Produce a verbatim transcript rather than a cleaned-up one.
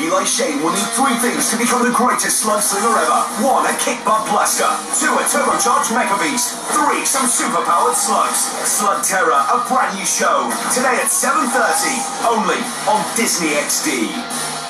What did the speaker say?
Eli Shane will need three things to become the greatest slug slinger ever. One, a kick butt blaster. Two, a turbocharged mecha beast. Three, some super-powered slugs. Slugterra, a brand new show. Today at seven thirty, only on Disney X D.